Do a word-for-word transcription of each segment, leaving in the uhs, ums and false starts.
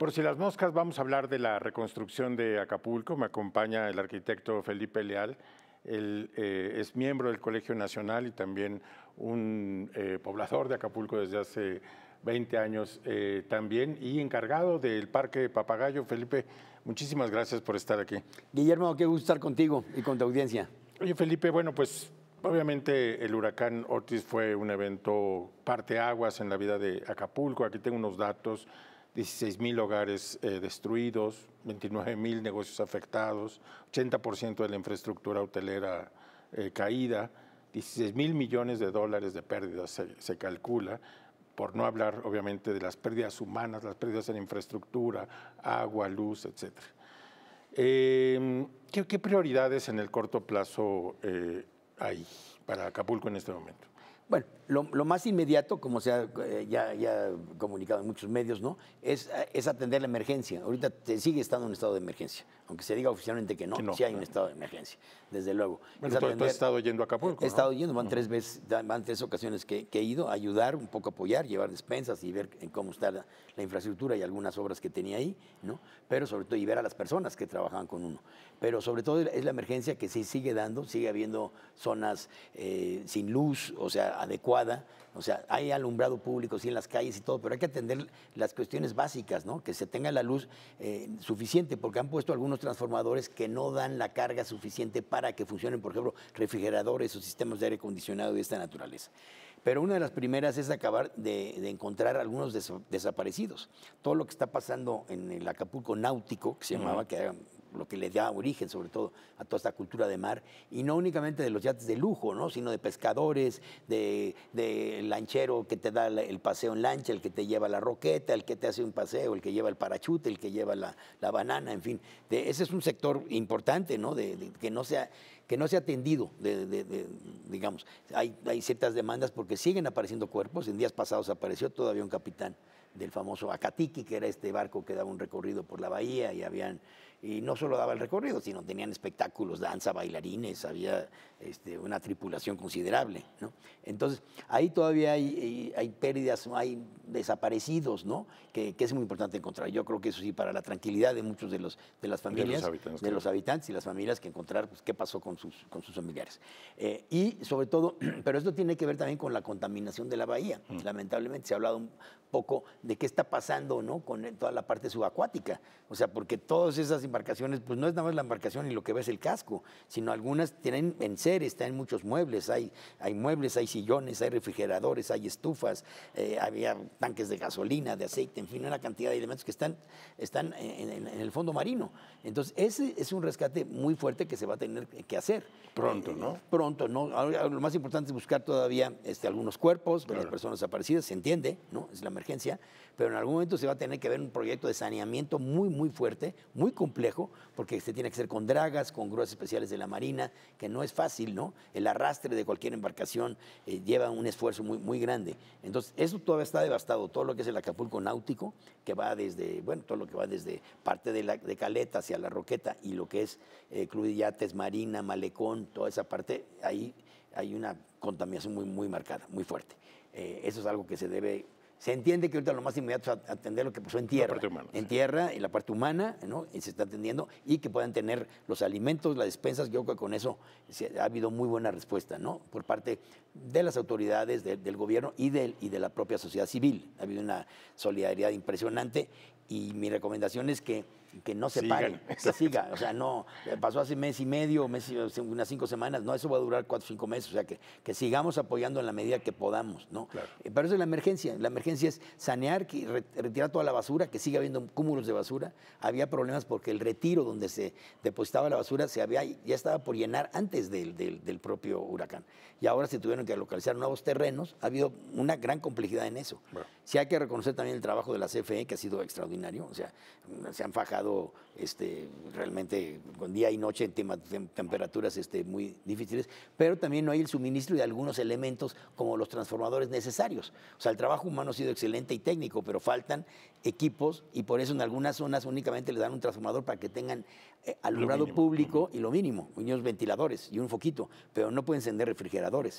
Por si las moscas, vamos a hablar de la reconstrucción de Acapulco. Me acompaña el arquitecto Felipe Leal. Él eh, es miembro del Colegio Nacional y también un eh, poblador de Acapulco desde hace veinte años eh, también, y encargado del Parque Papagayo. Felipe, muchísimas gracias por estar aquí. Guillermo, qué gusto estar contigo y con tu audiencia. Oye, Felipe, bueno, pues obviamente el huracán Otis fue un evento parteaguas en la vida de Acapulco. Aquí tengo unos datos: dieciséis mil hogares eh, destruidos, veintinueve mil negocios afectados, ochenta por ciento de la infraestructura hotelera eh, caída, dieciséis mil millones de dólares de pérdidas se, se calcula, por no hablar obviamente de las pérdidas humanas, las pérdidas en infraestructura, agua, luz, etcétera. Eh, ¿qué, ¿Qué prioridades en el corto plazo eh, hay para Acapulco en este momento? Bueno, lo, lo más inmediato, como se ha eh, ya, ya comunicado en muchos medios, ¿no? es, es atender la emergencia. Ahorita te sigue estando en estado de emergencia, aunque se diga oficialmente que no, que no sí hay un estado de emergencia, desde luego. Bueno, tú, tú has estado yendo a Acapulco, He ¿no? estado yendo, van, uh-huh. tres veces, van tres ocasiones que, que he ido a ayudar, un poco apoyar, llevar despensas y ver en cómo está la, la infraestructura y algunas obras que tenía ahí, ¿no? Pero sobre todo, y ver a las personas que trabajaban con uno. Pero sobre todo es la emergencia que se sigue dando, sigue habiendo zonas eh, sin luz, o sea, adecuada, o sea, hay alumbrado público, sí, en las calles y todo, pero hay que atender las cuestiones básicas, ¿no? Que se tenga la luz eh, suficiente, porque han puesto algunos transformadores que no dan la carga suficiente para que funcionen, por ejemplo, refrigeradores o sistemas de aire acondicionado de esta naturaleza. Pero una de las primeras es acabar de, de encontrar algunos des, desaparecidos. Todo lo que está pasando en el Acapulco náutico, que se llamaba, uh-huh. que era lo que le da origen sobre todo a toda esta cultura de mar, y no únicamente de los yates de lujo, ¿no? Sino de pescadores, de, de lanchero que te da el paseo en lancha, el que te lleva la roqueta, el que te hace un paseo, el que lleva el parachute, el que lleva la, la banana, en fin. De, ese es un sector importante, ¿no? De, de, que no sea que no se ha atendido, de, de, de, digamos. Hay, hay ciertas demandas porque siguen apareciendo cuerpos. En días pasados apareció todavía un capitán del famoso Acatiki, que era este barco que daba un recorrido por la bahía, y habían y no solo daba el recorrido, sino tenían espectáculos, danza, bailarines, había este, una tripulación considerable, ¿no? Entonces, ahí todavía hay, hay pérdidas, hay desaparecidos, ¿no? Que, que es muy importante encontrar. Yo creo que eso sí, para la tranquilidad de muchos de, los, de las familias, de los habitantes, de los habitantes y las familias, que encontrar pues, qué pasó con sus, con sus familiares. Eh, y sobre todo, pero esto tiene que ver también con la contaminación de la bahía. Mm. Lamentablemente se ha hablado un poco de qué está pasando, ¿no? Con toda la parte subacuática. O sea, porque todas esas embarcaciones, pues no es nada más la embarcación y lo que ves el casco, sino algunas tienen enseres, tienen muchos muebles, hay, hay muebles, hay sillones, hay refrigeradores, hay estufas, eh, había tanques de gasolina, de aceite, en fin, una cantidad de elementos que están, están en, en, en el fondo marino. Entonces, ese es un rescate muy fuerte que se va a tener que hacer. Pronto, ¿no? Eh, pronto, ¿no? Ahora, lo más importante es buscar todavía este, algunos cuerpos, claro, de las personas desaparecidas, se entiende, ¿no? Es la emergencia, pero en algún momento se va a tener que ver un proyecto de saneamiento muy, muy fuerte, muy complejo, porque se tiene que hacer con dragas, con grúas especiales de la Marina, que no es fácil, ¿no? El arrastre de cualquier embarcación eh, lleva un esfuerzo muy, muy grande. Entonces, eso todavía está devastado, todo lo que es el Acapulco náutico, que va desde, bueno, todo lo que va desde parte de, la, de Caleta hacia la Roqueta, y lo que es eh, Club de Yates, Marina, Malecón, toda esa parte, ahí hay una contaminación muy, muy marcada, muy fuerte. Eh, eso es algo que se debe... Se entiende que ahorita lo más inmediato es atender lo que pasó en tierra, humana, en sí. tierra, en la parte humana, ¿no? Y se está atendiendo, y que puedan tener los alimentos, las despensas. Yo creo que con eso se, ha habido muy buena respuesta, ¿no? Por parte de las autoridades, de, del gobierno y de, y de la propia sociedad civil. Ha habido una solidaridad impresionante, y mi recomendación es que, que no se Sigan. pare, que siga. O sea, no, pasó hace mes y medio, mes, unas cinco semanas, no, eso va a durar cuatro o cinco meses, o sea, que, que sigamos apoyando en la medida que podamos, ¿no? Claro. Pero eso es la emergencia. La emergencia es sanear, retirar toda la basura, que siga habiendo cúmulos de basura. Había problemas porque el retiro donde se depositaba la basura se había, ya estaba por llenar antes del, del, del propio huracán. Y ahora se tuvieron que localizar nuevos terrenos. Ha habido una gran complejidad en eso. Bueno. Sí hay que reconocer también el trabajo de la C F E, que ha sido extraordinario. O sea, se han fajado este, realmente con día y noche en tema, tem, temperaturas este, muy difíciles, pero también no hay el suministro de algunos elementos como los transformadores necesarios. O sea, el trabajo humano ha sido excelente y técnico, pero faltan equipos, y por eso en algunas zonas únicamente les dan un transformador para que tengan eh, alumbrado público, y lo mínimo, unos ventiladores y un foquito, pero no pueden encender refrigeradores.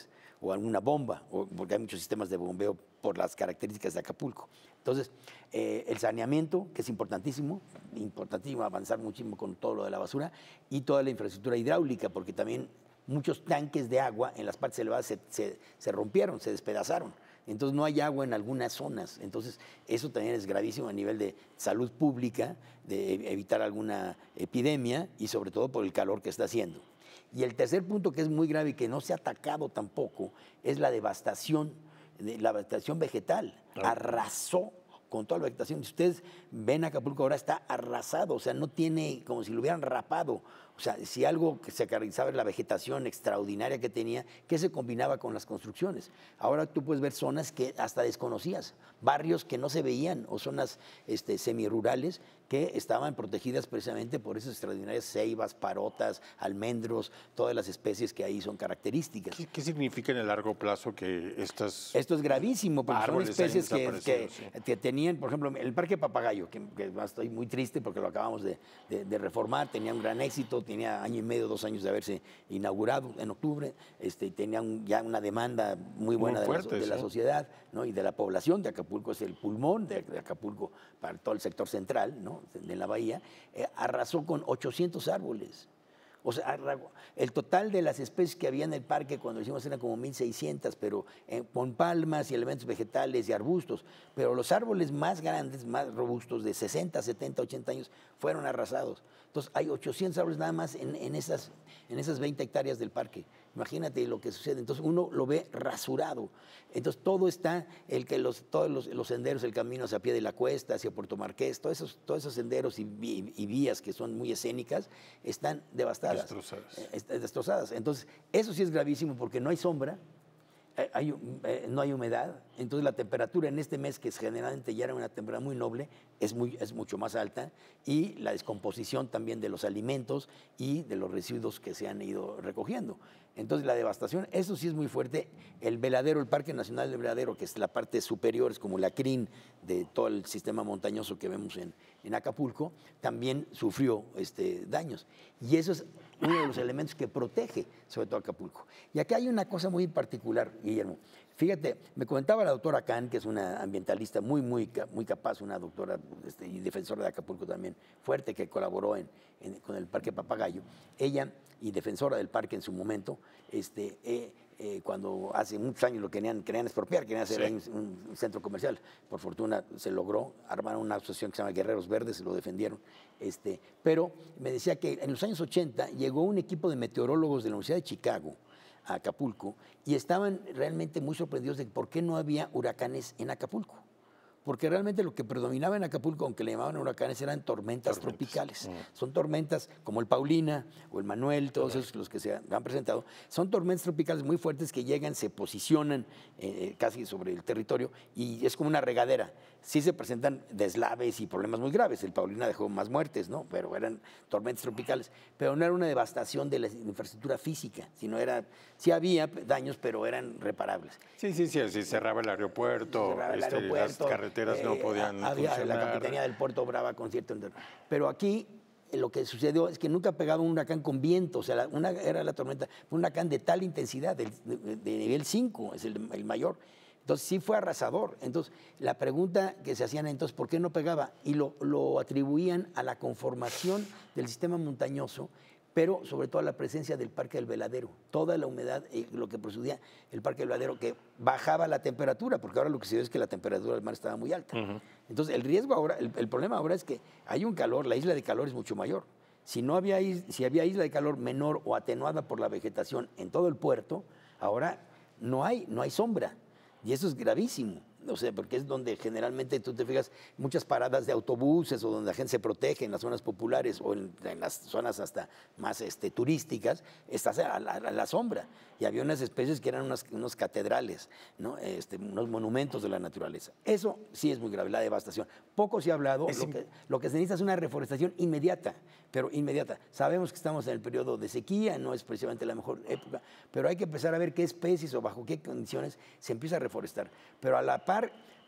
o alguna bomba, o, porque hay muchos sistemas de bombeo por las características de Acapulco. Entonces, eh, el saneamiento, que es importantísimo, importantísimo avanzar muchísimo con todo lo de la basura, y toda la infraestructura hidráulica, porque también muchos tanques de agua en las partes elevadas se, se, se rompieron, se despedazaron. Entonces no hay agua en algunas zonas. Entonces eso también es gravísimo a nivel de salud pública, de evitar alguna epidemia y sobre todo por el calor que está haciendo. Y el tercer punto que es muy grave y que no se ha atacado tampoco es la devastación, la devastación vegetal. Arrasó con toda la vegetación. Si ustedes ven Acapulco ahora está arrasado, o sea, no tiene como si lo hubieran rapado. O sea, si algo que se caracterizaba es la vegetación extraordinaria que tenía, que se combinaba con las construcciones. Ahora tú puedes ver zonas que hasta desconocías, barrios que no se veían o zonas este, semirurales que estaban protegidas precisamente por esas extraordinarias ceibas, parotas, almendros, todas las especies que ahí son características. ¿Qué, qué significa en el largo plazo que estas Esto es gravísimo, porque son especies que, que, sí. que tenían, por ejemplo, el Parque Papagayo, que, que estoy muy triste porque lo acabamos de, de, de reformar, tenía un gran éxito, tenía año y medio, dos años de haberse inaugurado en octubre, este, tenía un, ya una demanda muy buena muy fuerte, de, la, de sí. la sociedad, ¿no? Y de la población de Acapulco, es el pulmón de, de Acapulco para todo el sector central, ¿no? De la bahía, eh, arrasó con ochocientos árboles. O sea, el total de las especies que había en el parque cuando lo hicimos eran como mil seiscientas, pero eh, con palmas y elementos vegetales y arbustos. Pero los árboles más grandes, más robustos, de sesenta, setenta, ochenta años, fueron arrasados. Entonces, hay ochocientos árboles nada más en, en, esas, en esas veinte hectáreas del parque. Imagínate lo que sucede. Entonces, uno lo ve rasurado. Entonces, todo está, el que los, todos los, los senderos, el camino hacia pie de la cuesta, hacia Puerto Marqués, todos esos, todos esos senderos y, y, y vías que son muy escénicas, están devastadas. Destrozadas. Eh, destrozadas. Entonces, eso sí es gravísimo porque no hay sombra, eh, hay, eh, no hay humedad, entonces la temperatura en este mes, que generalmente ya era una temperatura muy noble, es, muy, es mucho más alta, y la descomposición también de los alimentos y de los residuos que se han ido recogiendo. Entonces la devastación, eso sí es muy fuerte. El Veladero, el Parque Nacional del Veladero, que es la parte superior, es como la crin de todo el sistema montañoso que vemos en, en Acapulco, también sufrió este, daños. Y eso es uno de los elementos que protege sobre todo Acapulco. Y aquí hay una cosa muy particular, Guillermo. Fíjate, me comentaba la doctora Khan, que es una ambientalista muy, muy, muy capaz, una doctora este, y defensora de Acapulco también, fuerte, que colaboró en, en, con el Parque Papagayo. Ella, y defensora del parque en su momento, este, eh, eh, cuando hace muchos años lo querían, querían expropiar, querían hacer sí. un, un centro comercial. Por fortuna se logró, armaron una asociación que se llama Guerreros Verdes, lo defendieron. Este, pero me decía que en los años ochenta llegó un equipo de meteorólogos de la Universidad de Chicago a Acapulco y estaban realmente muy sorprendidos de por qué no había huracanes en Acapulco. Porque realmente lo que predominaba en Acapulco, aunque le llamaban huracanes, eran tormentas, tormentas. tropicales. Mm. Son tormentas como el Paulina o el Manuel, todos esos los que se han presentado. Son tormentas tropicales muy fuertes que llegan, se posicionan eh, casi sobre el territorio y es como una regadera. Sí se presentan deslaves y problemas muy graves. El Paulina dejó más muertes, ¿no? Pero eran tormentas tropicales. Pero no era una devastación de la infraestructura física, sino era, sí había daños, pero eran reparables. Sí, sí, sí, sí cerraba el aeropuerto, cerraba el este, aeropuerto las carreteras eh, no podían había funcionar. La Capitanía del Puerto Brava con cierto... Pero aquí lo que sucedió es que nunca pegaba un huracán con viento, o sea, la, una, era la tormenta, fue un huracán de tal intensidad, de, de, de nivel cinco, es el, el mayor. Entonces sí fue arrasador. Entonces la pregunta que se hacían entonces, ¿por qué no pegaba? Y lo, lo atribuían a la conformación del sistema montañoso, pero sobre todo a la presencia del Parque del Veladero. Toda la humedad, eh, lo que procedía el Parque del Veladero, que bajaba la temperatura, porque ahora lo que se ve es que la temperatura del mar estaba muy alta. Uh-huh. Entonces el riesgo ahora, el, el problema ahora es que hay un calor, la isla de calor es mucho mayor. Si, no había, si había isla de calor menor o atenuada por la vegetación en todo el puerto, ahora no hay, no hay sombra. Y eso es gravísimo, o sea, porque es donde generalmente tú te fijas muchas paradas de autobuses o donde la gente se protege en las zonas populares o en, en las zonas hasta más este, turísticas, estás a la, a la sombra. Y había unas especies que eran unas, unos catedrales, ¿no? este, unos monumentos de la naturaleza. Eso sí es muy grave, la devastación. Poco se ha hablado, lo que, lo que se necesita es una reforestación inmediata, pero inmediata. Sabemos que estamos en el periodo de sequía, no es precisamente la mejor época, pero hay que empezar a ver qué especies o bajo qué condiciones se empieza a reforestar. Pero a la par,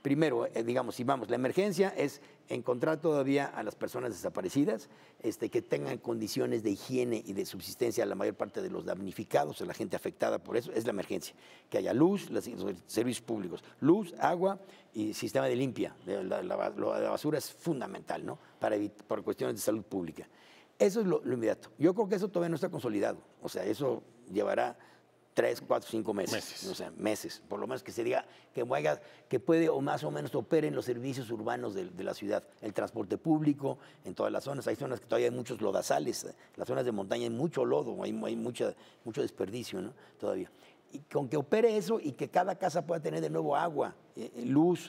Primero, eh, digamos, si vamos, la emergencia es encontrar todavía a las personas desaparecidas, este, que tengan condiciones de higiene y de subsistencia a la mayor parte de los damnificados, a la gente afectada por eso, es la emergencia. Que haya luz, los servicios públicos, luz, agua y sistema de limpia. La, la, la, la basura es fundamental, ¿no? Para evitar, por cuestiones de salud pública. Eso es lo, lo inmediato. Yo creo que eso todavía no está consolidado. O sea, eso llevará tres, cuatro, cinco meses, meses. O sea, meses, por lo menos que se diga que, vaya, que puede o más o menos operen los servicios urbanos de, de la ciudad, el transporte público en todas las zonas. Hay zonas que todavía hay muchos lodazales, las zonas de montaña hay mucho lodo, hay, hay mucha, mucho desperdicio, ¿no? Todavía. Y con que opere eso y que cada casa pueda tener de nuevo agua, eh, luz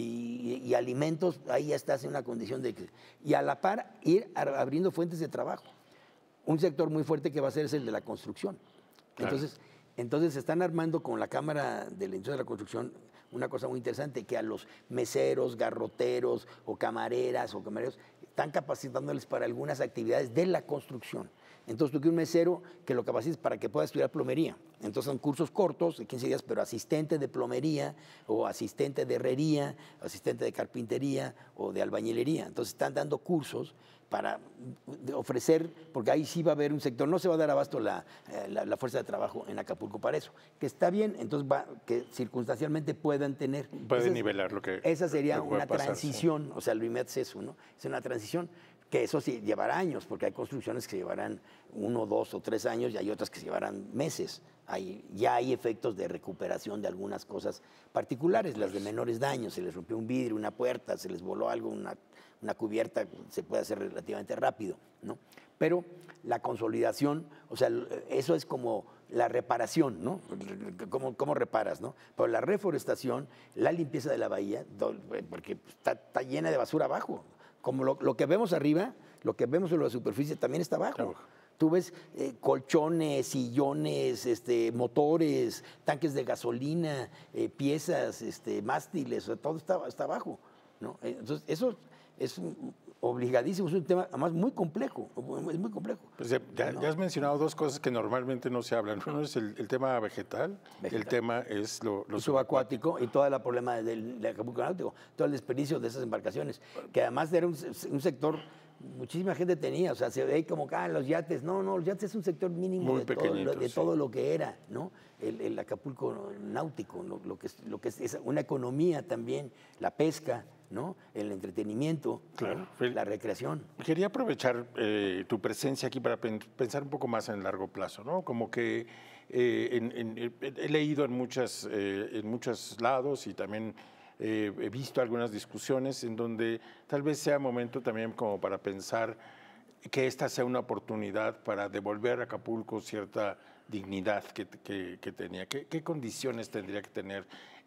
y, y, y alimentos, ahí ya estás en una condición de que... Y a la par, ir abriendo fuentes de trabajo. Un sector muy fuerte que va a ser es el de la construcción. Claro. Entonces... Entonces se están armando con la Cámara de la Industria de la Construcción una cosa muy interesante, que a los meseros, garroteros o camareras o camareros están capacitándoles para algunas actividades de la construcción. Entonces tú quieres un mesero que lo capacites para que pueda estudiar plomería. Entonces son cursos cortos, de quince días, pero asistente de plomería o asistente de herrería, asistente de carpintería o de albañilería. Entonces están dando cursos para ofrecer, porque ahí sí va a haber un sector, no se va a dar abasto la, la, la fuerza de trabajo en Acapulco para eso, que está bien, entonces va, que circunstancialmente puedan tener. Puede esa, nivelar lo que Esa sería lo que una pasar, transición, sí. O sea, lo inmediato es eso, ¿no? Es una transición que eso sí llevará años, porque hay construcciones que llevarán uno, dos o tres años y hay otras que llevarán meses. Hay, ya hay efectos de recuperación de algunas cosas particulares, las de menores daños, se les rompió un vidrio, una puerta, se les voló algo, una, una cubierta, se puede hacer relativamente rápido, ¿no? Pero la consolidación, o sea, eso es como la reparación, ¿no? ¿Cómo, cómo reparas, no? Pero la reforestación, la limpieza de la bahía, porque está, está llena de basura abajo. Como lo, lo que vemos arriba, lo que vemos en la superficie también está abajo. Claro. Tú ves eh, colchones, sillones, este, motores, tanques de gasolina, eh, piezas, este, mástiles, o sea, todo está, está abajo, ¿no? Entonces, eso es un, obligadísimo, es un tema además muy complejo, es muy complejo. Pues ya, ya, ya has mencionado dos cosas que normalmente no se hablan. Uno es el, el tema vegetal, vegetal, el tema es lo, lo subacuático y todo el problema del, del Acapulco náutico, todo el desperdicio de esas embarcaciones, que además era un, un sector... Muchísima gente tenía, o sea, se ve como que ah, los yates. No, no, los yates es un sector mínimo de todo, lo, de sí. todo lo que era, ¿no? El, el Acapulco náutico, lo, lo, que es, lo que es, es una economía también, la pesca, ¿no? El entretenimiento, claro. ¿no? La recreación. Quería aprovechar eh, tu presencia aquí para pen, pensar un poco más en largo plazo, ¿no? Como que eh, en, en, he leído en, muchas, eh, en muchos lados y también... Eh, he visto algunas discusiones en donde tal vez sea momento también como para pensar que esta sea una oportunidad para devolver a Acapulco cierta dignidad que, que, que tenía. ¿Qué, ¿Qué condiciones tendría que tener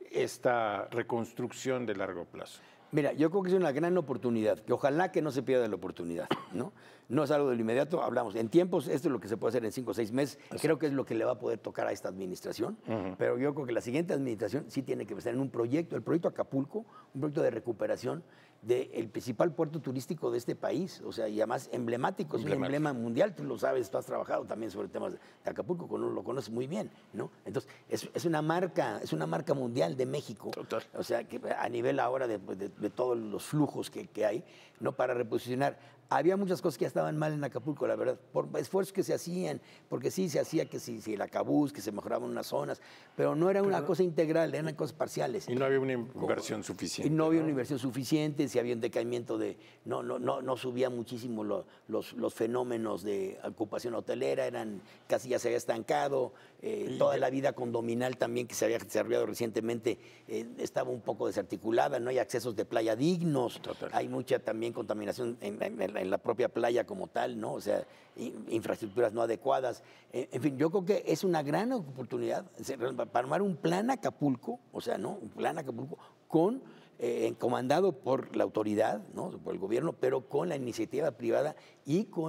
esta reconstrucción de largo plazo? Mira, yo creo que es una gran oportunidad, que ojalá que no se pierda la oportunidad, ¿no? No es algo de lo inmediato, hablamos. En tiempos, esto es lo que se puede hacer en cinco o seis meses, Así. creo que es lo que le va a poder tocar a esta administración, uh-huh. pero yo creo que la siguiente administración sí tiene que estar en un proyecto, el proyecto Acapulco, un proyecto de recuperación del principal puerto turístico de este país, o sea, y además emblemático, es un emblema mundial, tú lo sabes, tú has trabajado también sobre temas de Acapulco, lo conoces muy bien, ¿no? Entonces, es, es una marca, es una marca mundial de México, Total. O sea, que a nivel ahora de, de, de todos los flujos que, que hay, ¿no? Para reposicionar. Había muchas cosas que ya estaban mal en Acapulco, la verdad, por esfuerzos que se hacían, porque sí se hacía que si, si el Acabús, que se mejoraban unas zonas, pero no era una pero, cosa integral, eran cosas parciales. Y no había una inversión suficiente. Y no había ¿no? una inversión suficiente, si había un decaimiento de, no, no, no, no subía muchísimo lo, los, los fenómenos de ocupación hotelera, eran casi ya se había estancado, eh, toda la vida condominal también que se había desarrollado recientemente eh, estaba un poco desarticulada, no hay accesos de playa dignos, Total. Hay mucha también contaminación en, en, en en la propia playa como tal, ¿no? O sea, infraestructuras no adecuadas. En fin, yo creo que es una gran oportunidad para armar un plan Acapulco, o sea, ¿no? Un plan Acapulco con, eh, comandado por la autoridad, ¿no? Por el gobierno, pero con la iniciativa privada y con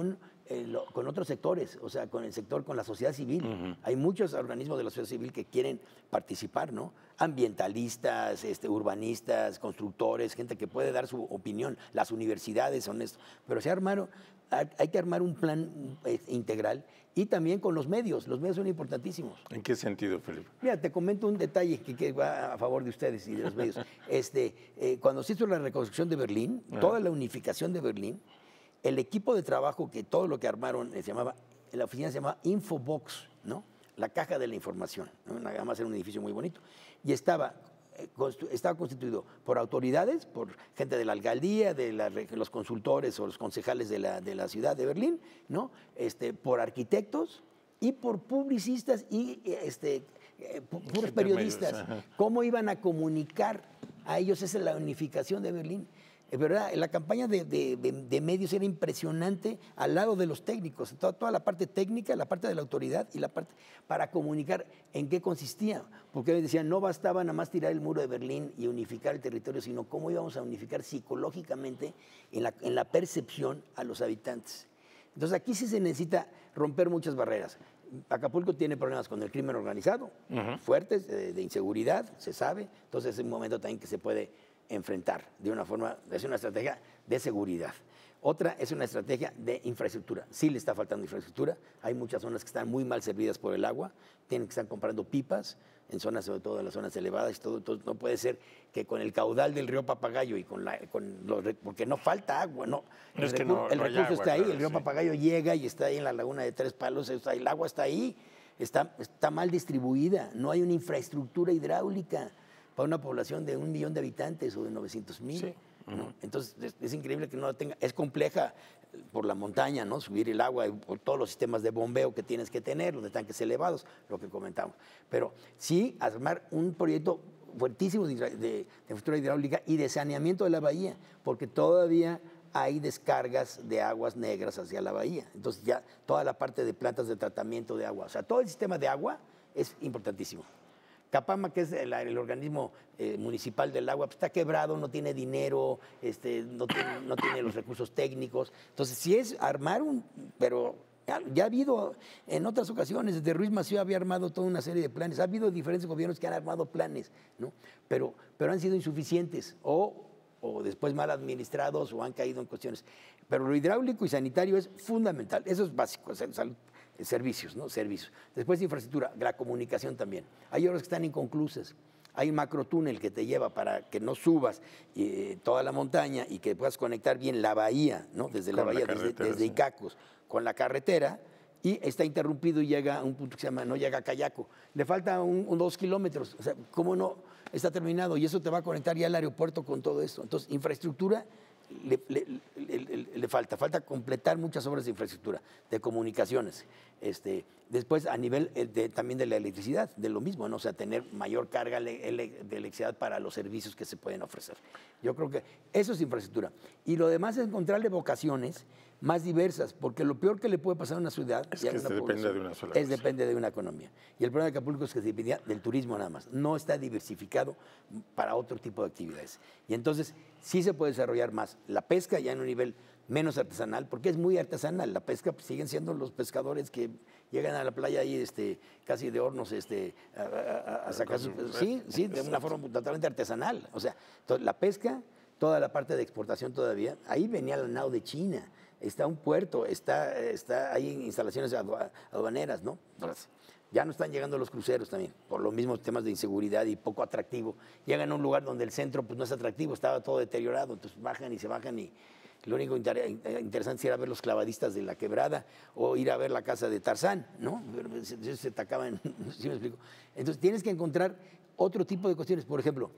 eh, lo, con otros sectores, o sea, con el sector, con la sociedad civil. Uh-huh. Hay muchos organismos de la sociedad civil que quieren participar, ¿no? Ambientalistas, este, urbanistas, constructores, gente que puede dar su opinión. Las universidades son esto. Pero se armaron, hay que armar un plan integral y también con los medios. Los medios son importantísimos. ¿En qué sentido, Felipe? Mira, te comento un detalle que, que va a favor de ustedes y de los medios. Este, eh, cuando se hizo la reconstrucción de Berlín, uh-huh. toda la unificación de Berlín, el equipo de trabajo, que todo lo que armaron, se llamaba, la oficina se llamaba Infobox, ¿no? La caja de la información, ¿no? Nada más era un edificio muy bonito. Y estaba, eh, constu- estaba constituido por autoridades, por gente de la alcaldía, de la, los consultores o los concejales de la, de la ciudad de Berlín, ¿no? Este, por arquitectos y por publicistas y este, eh, puros periodistas. ¿Cómo iban a comunicar a ellos? Esa es la unificación de Berlín. ¿Verdad? La campaña de, de, de, de medios era impresionante al lado de los técnicos, toda, toda la parte técnica, la parte de la autoridad y la parte para comunicar en qué consistía. Porque decían, no bastaba nada más tirar el muro de Berlín y unificar el territorio, sino cómo íbamos a unificar psicológicamente en la, en la percepción a los habitantes. Entonces aquí sí se necesita romper muchas barreras. Acapulco tiene problemas con el crimen organizado, uh-huh. fuertes, de, de inseguridad, se sabe. Entonces es un momento también que se puede enfrentar de una forma, es una estrategia de seguridad. Otra es una estrategia de infraestructura. Sí le está faltando infraestructura. Hay muchas zonas que están muy mal servidas por el agua. Tienen que estar comprando pipas en zonas, sobre todo en las zonas elevadas y todo. Entonces no puede ser que con el caudal del río Papagayo y con, la, con los, porque no falta agua, no. El, es que recu- no, el no recurso agua, está ahí, claro, el río sí. Papagayo llega y está ahí en la laguna de Tres Palos, está, el agua está ahí, está, está mal distribuida, no hay una infraestructura hidráulica para una población de un millón de habitantes o de novecientos mil. Sí. ¿no? Entonces, es, es increíble que no la tenga. Es compleja por la montaña, ¿no? Subir el agua, por todos los sistemas de bombeo que tienes que tener, los de tanques elevados, lo que comentamos. Pero sí armar un proyecto fuertísimo de, de, de infraestructura hidráulica y de saneamiento de la bahía, porque todavía hay descargas de aguas negras hacia la bahía. Entonces, ya toda la parte de plantas de tratamiento de agua, o sea, todo el sistema de agua es importantísimo. Capama, que es el, el organismo eh, municipal del agua, pues está quebrado, no tiene dinero, este, no, tiene, no tiene los recursos técnicos. Entonces, sí es armar un... Pero ya, ya ha habido en otras ocasiones, desde Ruiz Massieu había armado toda una serie de planes. Ha habido diferentes gobiernos que han armado planes, ¿no? Pero, pero han sido insuficientes o, o después mal administrados o han caído en cuestiones. Pero lo hidráulico y sanitario es fundamental. Eso es básico, es salud. Servicios, ¿no? Servicios. Después de infraestructura, la comunicación también. Hay obras que están inconclusas. Hay un macrotúnel que te lleva para que no subas eh, toda la montaña y que puedas conectar bien la bahía, ¿no? Desde la con bahía, la desde, desde sí. Icacos, con la carretera, y está interrumpido y llega a un punto que se llama, no llega a Cayaco. Le falta un, un dos kilómetros. O sea, ¿cómo no está terminado? Y eso te va a conectar ya al aeropuerto con todo esto. Entonces, infraestructura. Le, le, le, le, le falta, falta completar muchas obras de infraestructura, de comunicaciones. Este, después, a nivel de, también de la electricidad, de lo mismo, ¿no? O sea, tener mayor carga de electricidad para los servicios que se pueden ofrecer. Yo creo que eso es infraestructura. Y lo demás es encontrarle vocaciones más diversas, porque lo peor que le puede pasar a una ciudad es que una depende de una sola es cosa. depende de una economía. Y el problema de Acapulco es que se dependía del turismo nada más. No está diversificado para otro tipo de actividades. Y entonces sí se puede desarrollar más. La pesca ya en un nivel menos artesanal, porque es muy artesanal. La pesca pues, siguen siendo los pescadores que llegan a la playa ahí este, casi de hornos este, a, a, a sacar sus... Sí, sí, de una forma totalmente artesanal. O sea, entonces, la pesca, toda la parte de exportación todavía, ahí venía la nao de China. Está un puerto, está, está, hay instalaciones aduaneras, ¿no? Entonces, ya no están llegando los cruceros también, por los mismos temas de inseguridad y poco atractivo. Llegan a un lugar donde el centro pues, no es atractivo, estaba todo deteriorado, entonces bajan y se bajan y lo único inter interesante es ir a ver los clavadistas de la quebrada o ir a ver la casa de Tarzán, ¿no? Se, se tacaban, ¿sí me explico? Entonces tienes que encontrar otro tipo de cuestiones, por ejemplo,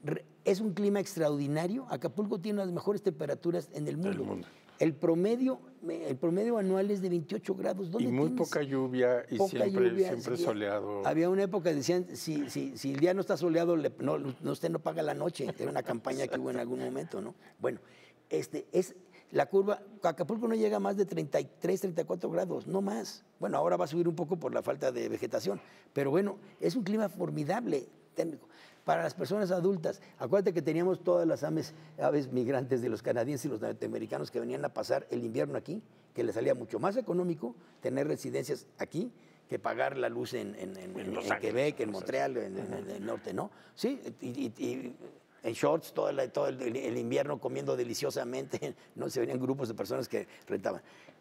es un clima extraordinario, Acapulco tiene las mejores temperaturas en el mundo. El mundo. El promedio, el promedio anual es de veintiocho grados. ¿Dónde y muy tienes? poca lluvia y poca siempre, lluvia, siempre sí, soleado. Había una época que decían, si, si, si el día no está soleado, le, no, no, usted no paga la noche. Era una campaña que hubo en algún momento, ¿no? Bueno, este, es la curva, Acapulco no llega a más de treinta y tres, treinta y cuatro grados, no más. Bueno, ahora va a subir un poco por la falta de vegetación, pero bueno, es un clima formidable, técnico. para las personas adultas. Acuérdate que teníamos todas las aves, aves migrantes de los canadienses y los norteamericanos que venían a pasar el invierno aquí, que les salía mucho más económico tener residencias aquí que pagar la luz en, en, en, en, en Quebec, en Montreal, en, en, en el norte, ¿no? Sí, y, y, y en shorts todo, el, todo el, el invierno comiendo deliciosamente, ¿no? Se venían grupos de personas que rentaban.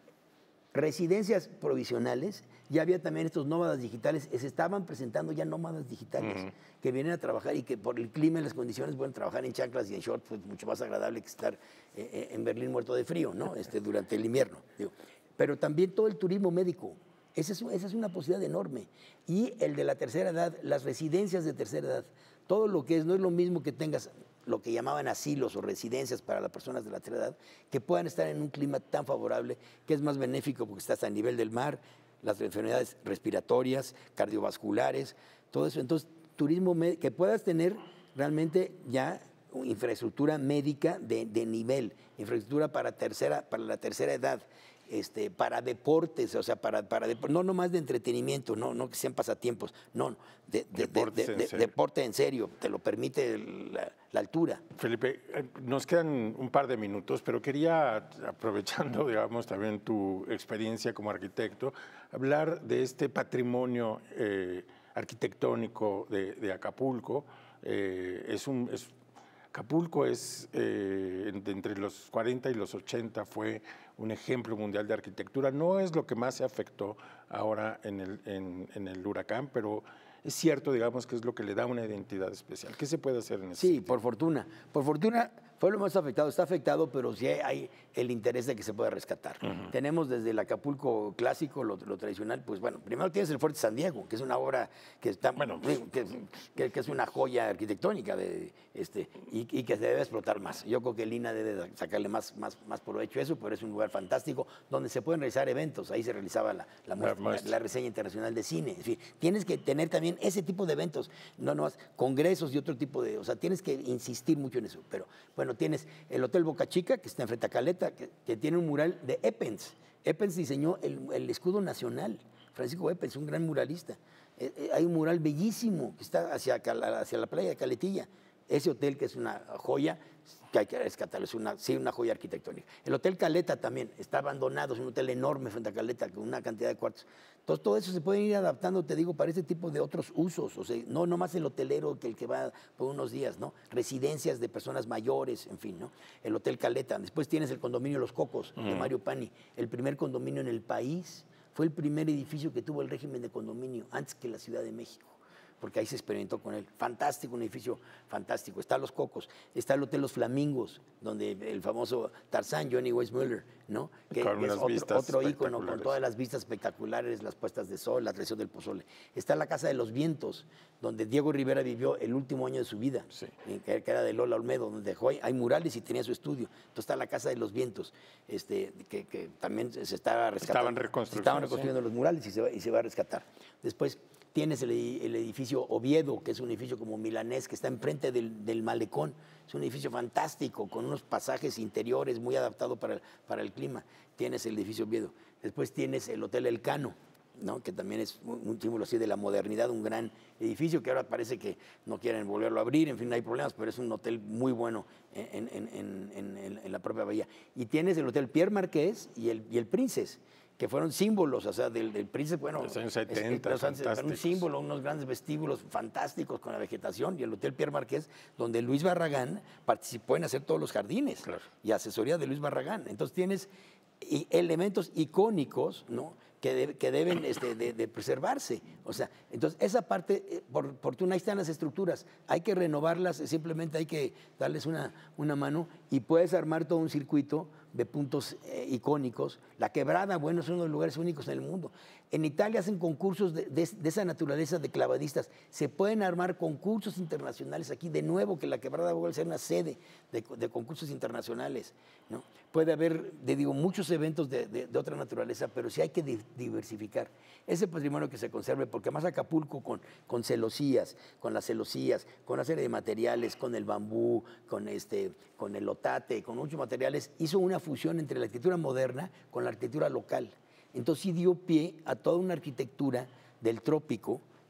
Residencias provisionales, ya había también estos nómadas digitales, se estaban presentando ya nómadas digitales uh-huh. que vienen a trabajar y que por el clima y las condiciones pueden trabajar en chanclas y en shorts, pues mucho más agradable que estar eh, en Berlín muerto de frío, ¿no? Este, durante el invierno. Digo. Pero también todo el turismo médico, esa es, esa es una posibilidad enorme. Y el de la tercera edad, las residencias de tercera edad, todo lo que es, no es lo mismo que tengas lo que llamaban asilos o residencias para las personas de la tercera edad, que puedan estar en un clima tan favorable, que es más benéfico porque estás a nivel del mar, las enfermedades respiratorias, cardiovasculares, todo eso. Entonces, turismo que puedas tener realmente ya infraestructura médica de, de nivel, infraestructura para, tercera, para la tercera edad, Este, para deportes, o sea, para, para no nomás de entretenimiento, no, no que sean pasatiempos, no, de, de, de, de, de, deporte en serio, te lo permite la, la altura. Felipe, nos quedan un par de minutos, pero quería, aprovechando, digamos, también tu experiencia como arquitecto, hablar de este patrimonio eh, arquitectónico de, de Acapulco. Eh, es un... Es, Acapulco es, eh, entre los cuarenta y los ochenta, fue un ejemplo mundial de arquitectura. No es lo que más se afectó ahora en el, en, en el huracán, pero es cierto, digamos, que es lo que le da una identidad especial. ¿Qué se puede hacer en ese Sí, sentido? por fortuna. Por fortuna fue lo más afectado. Está afectado, pero sí hay el interés de que se pueda rescatar. Uh-huh. Tenemos desde el Acapulco clásico, lo, lo tradicional, pues bueno, primero tienes el Fuerte San Diego, que es una obra que está, bueno, que, que, que es una joya arquitectónica de, este, y, y que se debe explotar más. Yo creo que el I N A debe sacarle más, más, más provecho a eso, pero es un lugar fantástico donde se pueden realizar eventos. Ahí se realizaba la, la, muestra, la, la reseña internacional de cine. En fin, tienes que tener también ese tipo de eventos, no no congresos y otro tipo de, o sea, tienes que insistir mucho en eso. Pero bueno, tienes el Hotel Boca Chica, que está enfrente a Caleta, que, que tiene un mural de Eppens. Eppens diseñó el, el escudo nacional. Francisco Eppens, un gran muralista. Eh, eh, hay un mural bellísimo que está hacia, hacia la playa de Caletilla. Ese hotel, que es una joya, que hay que rescatarlo, es una, sí, una joya arquitectónica. El Hotel Caleta también está abandonado, es un hotel enorme frente a Caleta, con una cantidad de cuartos. Entonces, todo eso se puede ir adaptando, te digo, para este tipo de otros usos. O sea, no nomás el hotelero que el que va por unos días, ¿no? Residencias de personas mayores, en fin, ¿no? El Hotel Caleta. Después tienes el condominio Los Cocos, mm. de Mario Pani, el primer condominio en el país. Fue el primer edificio que tuvo el régimen de condominio, antes que la Ciudad de México, porque ahí se experimentó con él. Fantástico, un edificio fantástico. Está Los Cocos, está el Hotel Los Flamingos, donde el famoso Tarzán, Johnny Weissmuller, ¿no? Que, que es otro, otro ícono con todas las vistas espectaculares, las puestas de sol, la tradición del pozole. Está la Casa de los Vientos, donde Diego Rivera vivió el último año de su vida, sí. que, que era de Lola Olmedo, donde dejó, hay murales y tenía su estudio. Entonces está la Casa de los Vientos, este, que, que también se estaba rescatando. Estaban reconstruyendo, estaban reconstruyendo sí. los murales y se, va, y se va a rescatar. Después tienes el, el edificio Oviedo, que es un edificio como milanés, que está enfrente del, del malecón. Es un edificio fantástico, con unos pasajes interiores muy adaptados para, para el clima. Tienes el edificio Oviedo. Después tienes el Hotel Elcano, ¿no? Que también es un símbolo así de la modernidad, un gran edificio que ahora parece que no quieren volverlo a abrir, en fin, no hay problemas, pero es un hotel muy bueno en, en, en, en, en la propia bahía. Y tienes el Hotel Pierre Marqués y el, y el Princes, que fueron símbolos, o sea, del, del príncipe, bueno, los años setenta, es, es, un símbolo, unos grandes vestíbulos fantásticos con la vegetación, y el Hotel Pierre Marqués, donde Luis Barragán participó en hacer todos los jardines, claro. y asesoría de Luis Barragán. Entonces tienes y elementos icónicos, ¿no? que, de, que deben este, de, de preservarse. O sea, entonces esa parte, por fortuna, ahí están las estructuras, hay que renovarlas, simplemente hay que darles una, una mano, y puedes armar todo un circuito de puntos eh, icónicos. La Quebrada, bueno, es uno de los lugares únicos en el mundo. En Italia hacen concursos de, de, de esa naturaleza de clavadistas. Se pueden armar concursos internacionales aquí, de nuevo, que la Quebrada vuelve a ser una sede de, de concursos internacionales, ¿no? Puede haber, de, digo, muchos eventos de, de, de otra naturaleza, pero sí hay que di, diversificar ese patrimonio, que se conserve, porque además Acapulco con, con celosías, con las celosías, con una serie de materiales, con el bambú, con, este, con el otate, con muchos materiales, hizo una fusión entre la arquitectura moderna con la arquitectura local. Entonces sí dio pie a toda una arquitectura del trópico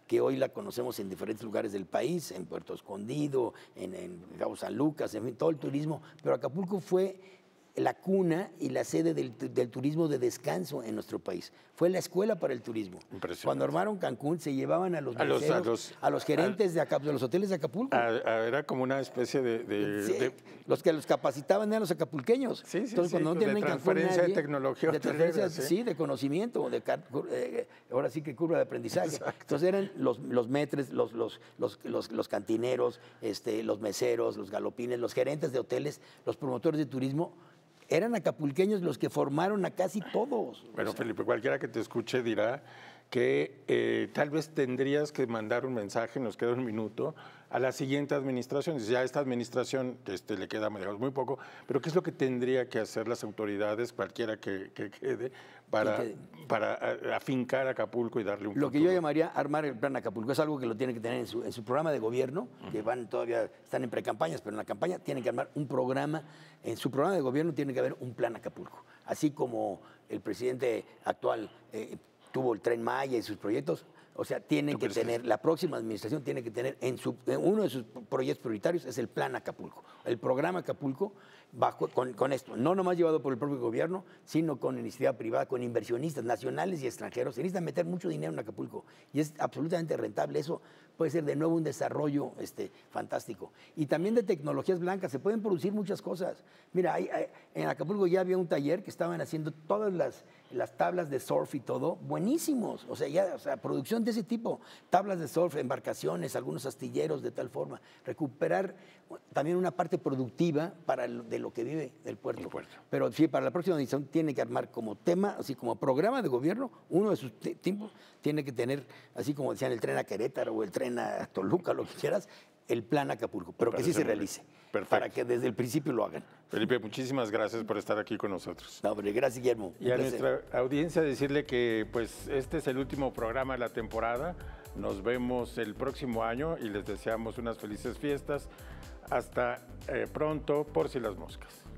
que hoy la conocemos en diferentes lugares del país, en Puerto Escondido, en, en Cabo San Lucas, en fin, todo el turismo, pero Acapulco fue la cuna y la sede del, del turismo de descanso en nuestro país. Fue la escuela para el turismo. Cuando armaron Cancún, se llevaban a los a, meseros, los, a, los, a los gerentes a, de, Acap de los hoteles de Acapulco. A, a, era como una especie de... de, sí, de... Los que los capacitaban eran los acapulqueños. Sí, sí, Entonces, sí, cuando no tienen de Cancún transferencia nadie, de tecnología. De transferencia, ¿sí? sí, de conocimiento, de, eh, ahora sí que curva de aprendizaje. Exacto. Entonces eran los, los metres, los, los, los, los, los cantineros, este, los meseros, los galopines, los gerentes de hoteles, los promotores de turismo. Eran acapulqueños los que formaron a casi todos. Bueno, o sea, Felipe, cualquiera que te escuche dirá que eh, tal vez tendrías que mandar un mensaje, nos queda un minuto, a la siguiente administración. Ya a esta administración este, le queda digamos, muy poco, pero ¿qué es lo que tendría que hacer las autoridades, cualquiera que, que quede, para, que quede. para afincar Acapulco y darle un Lo futuro? que yo llamaría armar el plan Acapulco es algo que lo tienen que tener en su, en su programa de gobierno, uh-huh. que van todavía, están en precampañas, pero en la campaña tienen que armar un programa, en su programa de gobierno tiene que haber un plan Acapulco. Así como el presidente actual eh, tuvo el Tren Maya y sus proyectos, o sea, tienen que tener, que... la próxima administración tiene que tener en, su, en uno de sus proyectos prioritarios es el plan Acapulco, el programa Acapulco, bajo, con, con esto, no nomás llevado por el propio gobierno, sino con iniciativa privada, con inversionistas nacionales y extranjeros. Se necesita meter mucho dinero en Acapulco y es absolutamente rentable. Eso puede ser de nuevo un desarrollo este, fantástico. Y también de tecnologías blancas, se pueden producir muchas cosas. Mira, hay, hay, en Acapulco ya había un taller que estaban haciendo todas las, las tablas de surf y todo, buenísimos. O sea, ya, o sea, producción de ese tipo, tablas de surf, embarcaciones, algunos astilleros de tal forma, recuperar también una parte productiva para el, de lo que vive el puerto. el puerto. Pero sí, para la próxima edición tiene que armar como tema, así como programa de gobierno, uno de sus tiempos tiene que tener, así como decían, el tren a Querétaro o el tren a Toluca, lo que quieras, el plan Acapulco, pero que sí se realice, para que desde el principio lo hagan. Felipe, muchísimas gracias por estar aquí con nosotros. No, hombre, gracias, Guillermo. Y a nuestra audiencia decirle que pues este es el último programa de la temporada. Nos vemos el próximo año y les deseamos unas felices fiestas. Hasta eh, pronto, por si las moscas.